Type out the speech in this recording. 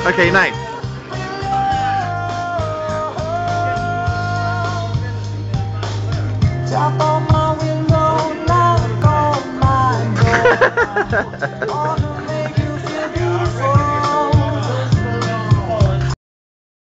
Okay, nice. Tap on my window, knock on my door.